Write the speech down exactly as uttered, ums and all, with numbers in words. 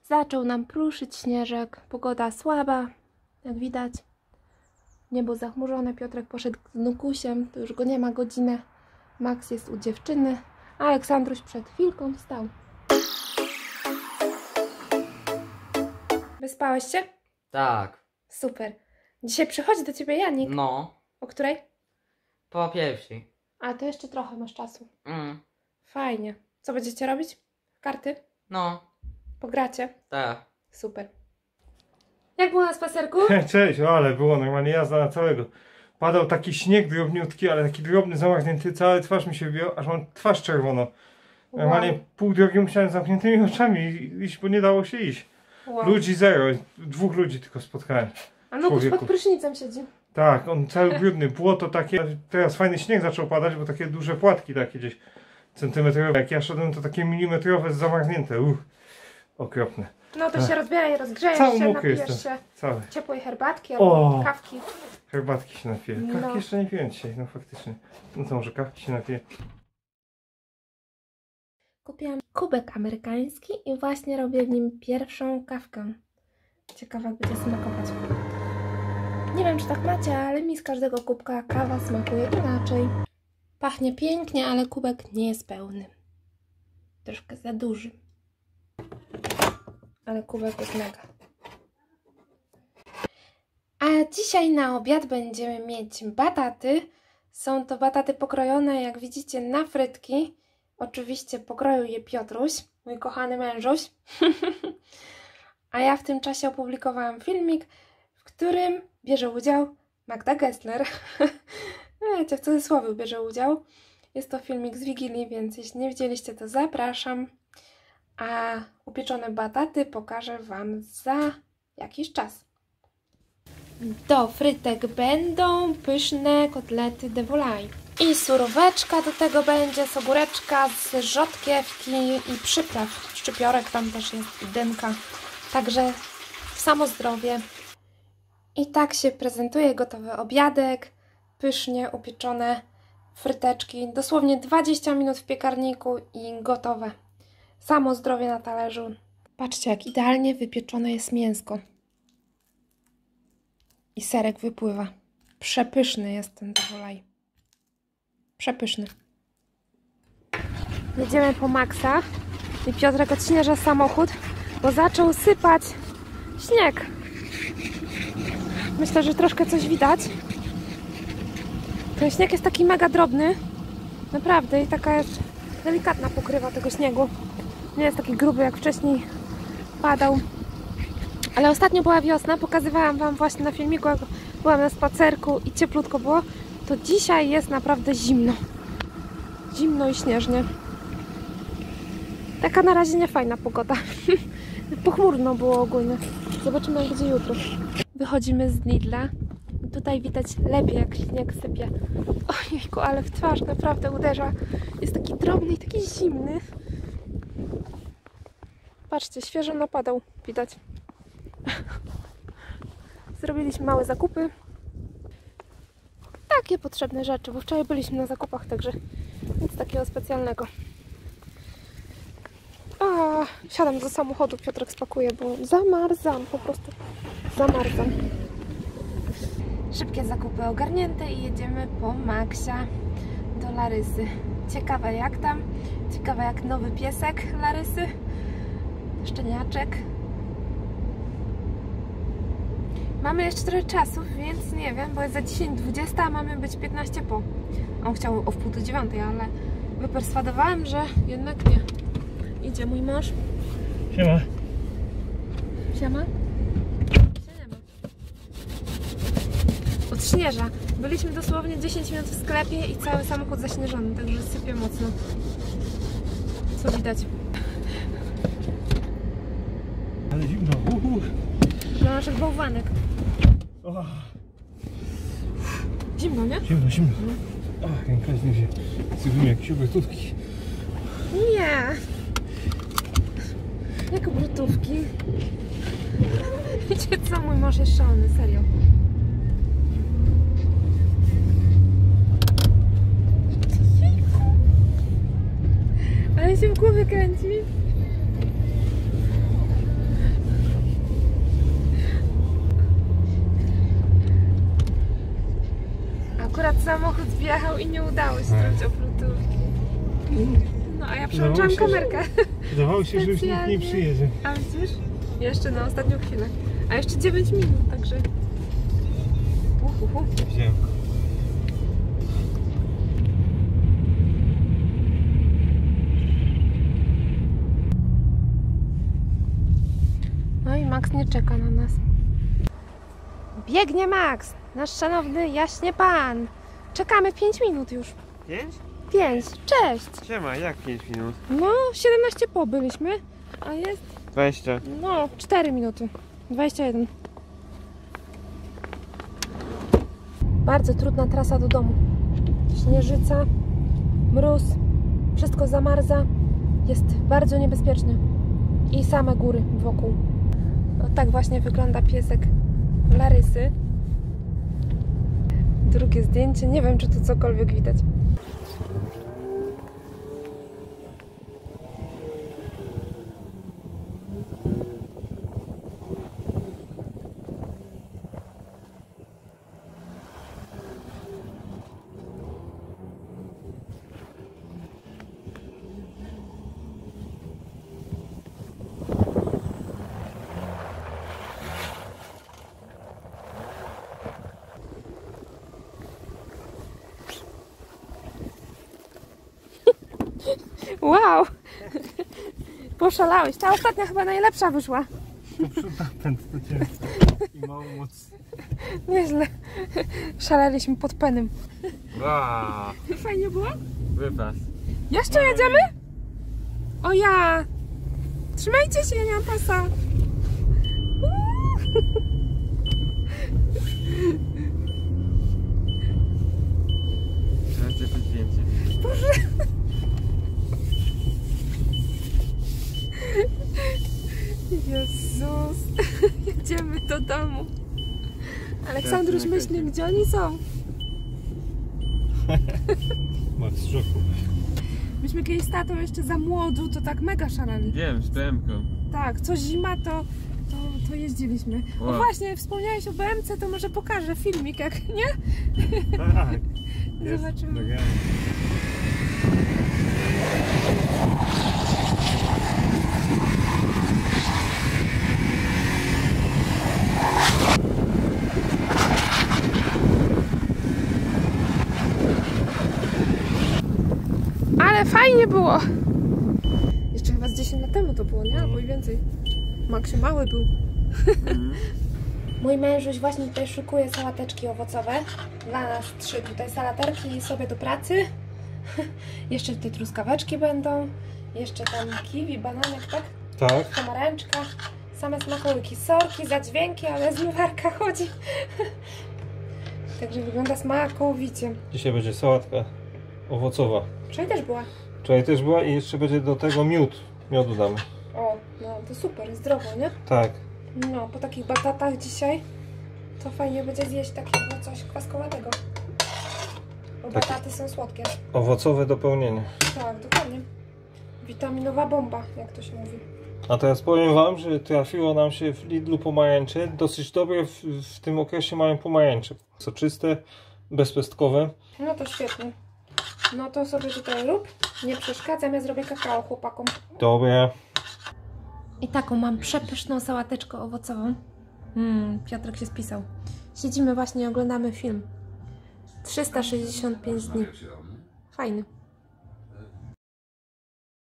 Zaczął nam pruszyć śnieżek, pogoda słaba, jak widać. Niebo zachmurzone, Piotrek poszedł z Nukusiem, to już go nie ma godzinę. Max jest u dziewczyny, a Aleksandruś przed chwilką wstał. Wyspałeś się? Tak. Super. Dzisiaj przychodzi do ciebie Janik. No. O której? Po pierwszej. A, to jeszcze trochę masz czasu. Mm. Fajnie. Co będziecie robić? Karty? No. Pogracie? Tak. Super. Jak było na spacerku? Cześć, o, ale było normalnie jazda na całego. Padał taki śnieg drobniutki, ale taki drobny, zamarznięty, cała twarz mi się wbiła, aż mam twarz czerwono. Normalnie wow. Pół drogi musiałem z zamkniętymi oczami iść, bo nie dało się iść. Wow. Ludzi zero, dwóch ludzi tylko spotkałem. A no pod prysznicem siedzi. Tak, on cały brudny, błoto takie, teraz fajny śnieg zaczął padać, bo takie duże płatki takie gdzieś centymetrowe. Jak ja szedłem, to takie milimetrowe, zamarznięte, uch, okropne. No to się rozbieraj, rozgrzejesz Cały się, mokry napijesz jestem. się Cały. ciepłej herbatki albo o, kawki. Herbatki się napiję. Kawki no. jeszcze nie piłem dzisiaj, no faktycznie. No to może kawki się napiję. Kupiłam kubek amerykański i właśnie robię w nim pierwszą kawkę. Ciekawe, jak będzie smakować. Nie wiem, czy tak macie, ale mi z każdego kubka kawa smakuje inaczej. Pachnie pięknie, ale kubek nie jest pełny. Troszkę za duży. Ale kubek jest mega. A dzisiaj na obiad będziemy mieć bataty. Są to bataty pokrojone, jak widzicie, na frytki. Oczywiście pokroił je Piotruś, mój kochany mężuś. A ja w tym czasie opublikowałam filmik, w którym bierze udział Magda Gessler. Wiecie, w cudzysłowie bierze udział. Jest to filmik z Wigilii, więc jeśli nie widzieliście, to zapraszam. A upieczone bataty pokażę Wam za jakiś czas. Do frytek będą pyszne kotlety de volaille. I suróweczka do tego będzie, z ogóreczka, z rzodkiewki i przypraw. Szczypiorek tam też jest i dynka. Także w samo zdrowie. I tak się prezentuje gotowy obiadek. Pysznie upieczone fryteczki. Dosłownie dwadzieścia minut w piekarniku i gotowe. Samo zdrowie na talerzu. Patrzcie, jak idealnie wypieczone jest mięsko. I serek wypływa. Przepyszny jest ten de volaille. Przepyszny. Jedziemy po Maxa i Piotrek odśnieża samochód, bo zaczął sypać śnieg. Myślę, że troszkę coś widać. Ten śnieg jest taki mega drobny. Naprawdę. I taka jest delikatna pokrywa tego śniegu. Nie jest taki gruby, jak wcześniej padał. Ale ostatnio była wiosna. Pokazywałam Wam właśnie na filmiku, jak byłam na spacerku i cieplutko było. To dzisiaj jest naprawdę zimno. Zimno i śnieżnie. Taka na razie niefajna pogoda. Pochmurno było ogólnie. Zobaczymy, jak będzie jutro. Wychodzimy z Lidla. Tutaj widać lepiej, jak śnieg sypie. Ojejku, ale w twarz naprawdę uderza. Jest taki drobny i taki zimny. Patrzcie, świeżo napadał. Widać. Zrobiliśmy małe zakupy. Takie potrzebne rzeczy, bo wczoraj byliśmy na zakupach, także nic takiego specjalnego. A, siadam do samochodu, Piotrek spakuje, bo zamarzam, po prostu zamarzam. Szybkie zakupy ogarnięte i jedziemy po Maxia do Larysy. Ciekawe jak tam, ciekawe jak nowy piesek Larysy, szczeniaczek. Mamy jeszcze trochę czasu, więc nie wiem, bo jest za dziesięć dwadzieścia, a mamy być piętnaście po. On chciał o wpół do dziewiątej, ale wyperswadowałem, że jednak nie. Idzie mój mąż. Siema. Siema? Siema. Odśnieża. Byliśmy dosłownie dziesięć minut w sklepie i cały samochód zaśnieżony, także sypie mocno. Co widać? Ale zimno. Uhu. Dla naszych bałwanek. Oh. Zimno, nie? Zimno, zimno. Ach, rękaźnie się zrobimy jakieś obrotówki. Nie. Jak obrotówki? Wiecie co? Mój mąż jest szalony, serio. Ale się w głowie kręci. samochód wjechał i nie udało się zrobić obrotówki. No a ja przełączyłam Wydawało się, kamerkę. Wydawało się, że już nikt nie przyjedzie. A widzisz? Jeszcze na ostatnią chwilę. A jeszcze dziewięć minut, także... Uh, uh, uh. Wziąłem. No i Max nie czeka na nas. Biegnie Max, nasz szanowny jaśnie pan. Czekamy pięć minut już. pięć? pięć, cześć. Siema, jak pięć minut? No, siedemnaście po byliśmy, a jest, dwadzieścia. no, cztery minuty. dwadzieścia jeden. Bardzo trudna trasa do domu. Śnieżyca, mróz, wszystko zamarza. Jest bardzo niebezpieczny. I same góry wokół. No, tak właśnie wygląda piesek Larysy. Drugie zdjęcie. Nie wiem, czy tu cokolwiek widać. Wow! Poszalałeś. Ta ostatnia chyba najlepsza wyszła. To przód napęd to ciężko i mało mocy. Nieźle. Szaleliśmy pod penem. Wow, Fajnie było? wypas. Jeszcze jedziemy? O ja! Trzymajcie się, ja nie mam pasa. Teraz to zdjęcie. Boże! Jezus! Jedziemy do domu. Aleksandruś myśli, gdzie oni są. Max w szoku. Myśmy kiedyś z tatą jeszcze za młodu, to tak mega szaleli. Wiem, z B M-ką. Tak, co zima to, to, to jeździliśmy. O Wow. właśnie, wspomniałeś o B M C, to może pokażę filmik, jak nie? Tak. Zobaczymy. Jest, Ale fajnie było! Jeszcze chyba z dziesięć lat temu to było, nie? Albo i więcej. Maksiu mały był. Mhm. Mój mężuś właśnie tutaj szykuje sałateczki owocowe. Dla nas trzy tutaj salaterki sobie do pracy. Jeszcze te truskaweczki będą. Jeszcze tam kiwi, bananek, tak? tak. Pomarańczka. Same smakołyki. Sorki za dźwięki, ale zmywarka chodzi. Także wygląda smakowicie. Dzisiaj będzie sałatka owocowa. Wczoraj też była. Wczoraj też była i jeszcze będzie do tego miód. Miodu damy. O, no to super, zdrowo, nie? Tak. No, po takich batatach dzisiaj to fajnie będzie zjeść takiego coś kwaskowatego. Bo Tak. bataty są słodkie. Owocowe dopełnienie. Tak, dokładnie. Witaminowa bomba, jak to się mówi. A teraz powiem wam, że trafiło nam się w Lidlu pomarańcze. Dosyć dobre w, w tym okresie mają pomarańcze. Soczyste, bezpestkowe. No to świetnie. No to sobie tutaj rób. Nie przeszkadzam, ja zrobię kakao chłopakom. Dobre. I taką mam przepyszną sałateczkę owocową. Mmm, Piotrek się spisał. Siedzimy właśnie i oglądamy film. trzysta sześćdziesiąt pięć dni. Fajny.